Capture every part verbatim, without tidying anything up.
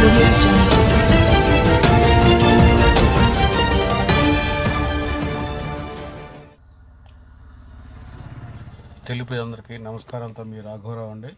audio jungle. తెలుపు అందరికీ నమస్కారంతో మీ రాఘవరావు అండి.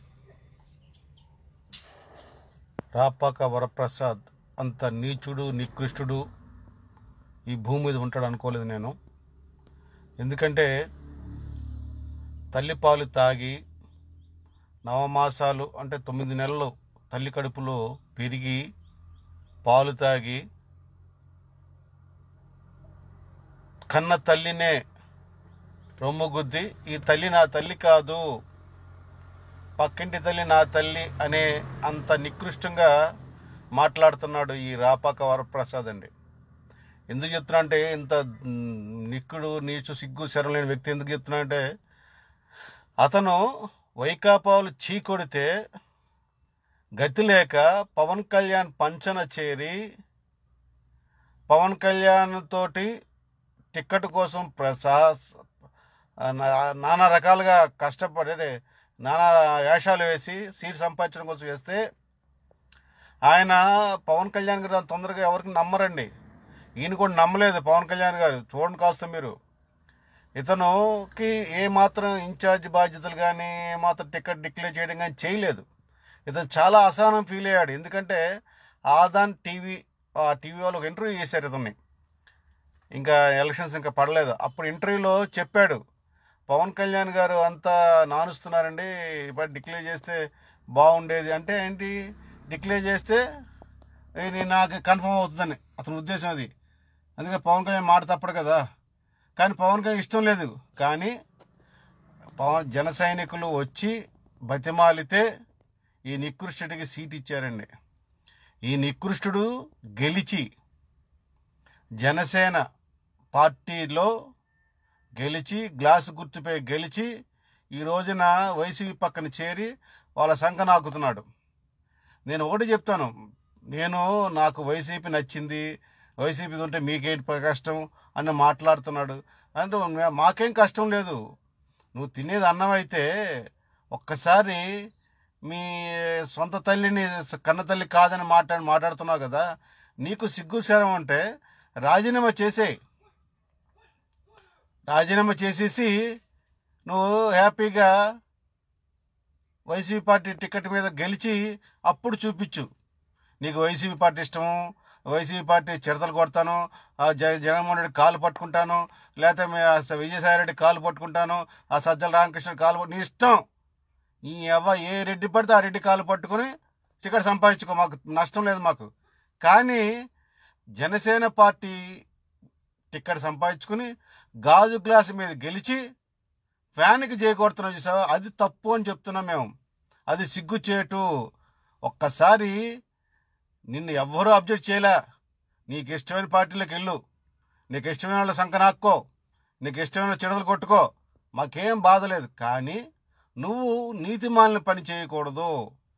రాపాక వరప్రసాద్ అంత నీచుడు నికృష్టుడు ఈ భూమి మీద ఉంటాడు అనుకోలేదు నేను. ఎందుకంటే తల్లిపాలు తాగి నవమాసాలు అంటే తొమ్మిది నెలలు తల్లి కడుపులో పెరిగి పాలు తాగి కన్న తల్లినే రొమ్ముగుద్ది ఈ తల్లి నా తల్లి కాదు, పక్కింటి తల్లి నా తల్లి అనే అంత నికృష్టంగా మాట్లాడుతున్నాడు ఈ రాపాక వరప్రసాద్ అండి. ఎందుకు చెప్తున్నా అంటే, ఇంత నిక్కుడు నీచు సిగ్గు శరం లేని వ్యక్తి ఎందుకు చెప్తున్నా అంటే, అతను వైకాపాలు చీకొడితే గతి లేక పవన్ కళ్యాణ్ పంచన చేరి పవన్ కళ్యాణ్ తోటి టిక్కెట్ కోసం ప్రసా నానా రకాలుగా కష్టపడి నానా వేషాలు వేసి సీట్ సంపాదించడం కోసం వేస్తే ఆయన పవన్ కళ్యాణ్ గారు తొందరగా ఎవరికి నమ్మరండి. ఈయన కూడా నమ్మలేదు పవన్ కళ్యాణ్ గారు. చూడండి కాస్త మీరు, ఇతనుకి ఏమాత్రం ఇన్ఛార్జ్ బాధ్యతలు కానీ ఏమాత్రం టికెట్ డిక్లేర్ చేయడం కానీ చేయలేదు. ఇతను చాలా అసహనం ఫీల్ అయ్యాడు. ఎందుకంటే ఆదాన్ టీవీ ఆ టీవీ వాళ్ళు ఒక ఇంటర్వ్యూ చేశారు ఇతన్ని, ఇంకా ఎలక్షన్స్ ఇంకా పడలేదు. అప్పుడు ఇంటర్వ్యూలో చెప్పాడు, పవన్ కళ్యాణ్ గారు అంతా నానుస్తున్నారండి, ఇప్పుడు డిక్లేర్ చేస్తే బాగుండేది అంటే ఏంటి, డిక్లేర్ చేస్తే నేను నాకు కన్ఫర్మ్ అవుతుందని అతని ఉద్దేశం అది. అందుకే పవన్ కళ్యాణ్ మాట తప్పడు కదా. కానీ పవన్ కళ్యాణ్ ఇష్టం లేదు. కానీ పవన్ జన సైనికులు వచ్చి బతిమాలితే ఈ నికృష్టుడికి సీట్ ఇచ్చారండి. ఈ నికృష్టుడు గెలిచి జనసేన పార్టీలో గెలిచి గ్లాసు గుర్తుపై గెలిచి ఈ రోజున వైసీపీ పక్కన చేరి వాళ్ళ సంఖ నాకుతున్నాడు. నేను ఒకటి చెప్తాను, నేను నాకు వైసీపీ నచ్చింది, వైసీపీ ఉంటే మీకేంటి కష్టం అని మాట్లాడుతున్నాడు. అంటే మాకేం కష్టం లేదు, నువ్వు తినేది అన్నం అయితే ఒక్కసారి మీ సొంత తల్లిని కన్న తల్లి కాదని మాట్లాడి మాట్లాడుతున్నావు కదా, నీకు సిగ్గు శరం అంటే రాజీనామా చేసేయి. రాజీనామా చేసేసి నువ్వు హ్యాపీగా వైసీపీ పార్టీ టికెట్ మీద గెలిచి అప్పుడు చూపించు నీకు వైసీపీ పార్టీ ఇష్టము, వైసీపీ పార్టీ చిడతలు కొడతాను, జగ జగన్మోహన్ రెడ్డి కాలు పట్టుకుంటాను, లేకపోతే విజయసాయిరెడ్డి కాలు పట్టుకుంటాను, ఆ సజ్జల రామకృష్ణ కాలు పట్టు, నీ ఇష్టం. ఈ అవ్వ ఏ రెడ్డి పడితే ఆ రెడ్డి కాలు పట్టుకుని టికెట్ సంపాదించుకో, మాకు నష్టం లేదు మాకు. కానీ జనసేన పార్టీ టికెట్ సంపాదించుకుని గాజు గ్లాసు మీద గెలిచి ఫ్యాన్కి చేయకొడుతున్నాం చూసావా, అది తప్పు అని చెప్తున్నాం మేము. అది సిగ్గుచేటు. ఒక్కసారి నిన్ను ఎవ్వరూ అబ్జెక్ట్ చేయలే. నీకు ఇష్టమైన పార్టీలోకి వెళ్ళు, నీకు ఇష్టమైన వాళ్ళ సంఖ నాక్కో, నీకు ఇష్టమైన చిడతలు కొట్టుకో, మాకేం బాధ లేదు. కానీ నువ్వు నీతిమాలిన పని చేయకూడదు.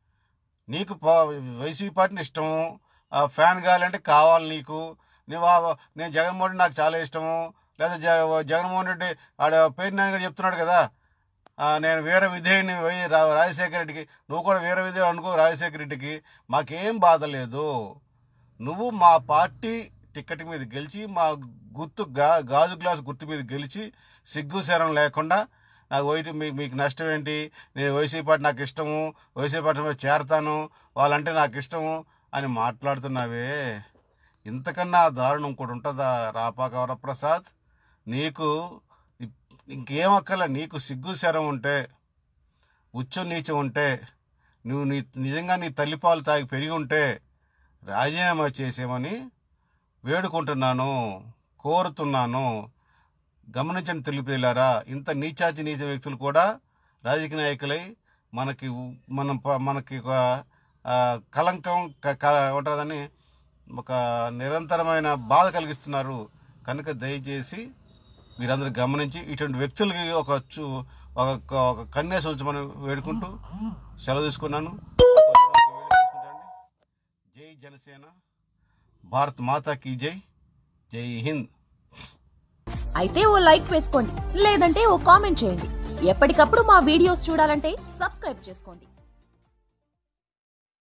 నీకు వైసీపీ పార్టీని ఇష్టము, ఫ్యాన్ కావాలంటే కావాలి నీకు. నువ్వు నేను జగన్మోహన్ రెడ్డి నాకు చాలా ఇష్టము, లేదా జ జగన్మోహన్ రెడ్డి ఆడ పేరు నాయన గారు చెప్తున్నాడు కదా, నేను వీర విధేయుని రాజశేఖర రెడ్డికి, నువ్వు కూడా వీర విధేయుడు అనుకో రాజశేఖర రెడ్డికి, మాకేం బాధ లేదు. నువ్వు మా పార్టీ టికెట్ మీద గెలిచి మా గుర్తు గా గాజు గ్లాసు గుర్తు మీద గెలిచి సిగ్గు శరం లేకుండా నాకు వైటీ మీకు మీకు నష్టం ఏంటి, నేను వైసీపీ పార్టీ నాకు ఇష్టము, వైసీపీ పార్టీ మీద చేరతాను, వాళ్ళంటే నాకు ఇష్టము అని మాట్లాడుతున్నావే, ఇంతకన్నా దారుణం ఇంకోటి ఉంటుందా రాపాక వరప్రసాద్? నీకు ఇంకేం అక్కర్లే. నీకు సిగ్గు శరం ఉంటే, ఉచ్చు నీచం ఉంటే, నువ్వు నీ నిజంగా నీ తల్లిపాలు తాగి పెరిగి ఉంటే రాజీనామా చేసేమని వేడుకుంటున్నాను, కోరుతున్నాను. గమనించని తెలుపులేరా, ఇంత నీచాచి నీచ వ్యక్తులు కూడా రాజకీయ నాయకులై మనకి మనం మనకి ఒక కలంకం ఉంటుందని ఒక నిరంతరమైన బాధ కలిగిస్తున్నారు. కనుక దయచేసి మీరందరూ గమనించి ఇటువంటి వ్యక్తులకి ఒక ఒక కన్యాసం ఉంచమని వేడుకుంటూ సెలవు తీసుకున్నాను. జై జనసేన, భారత్ మాతా కీ జై, జై హింద్. అయితే ఓ లైక్ వేసుకోండి, లేదంటే ఓ కామెంట్ చేయండి. ఎప్పటికప్పుడు మా వీడియోస్ చూడాలంటే సబ్స్క్రైబ్ చేసుకోండి.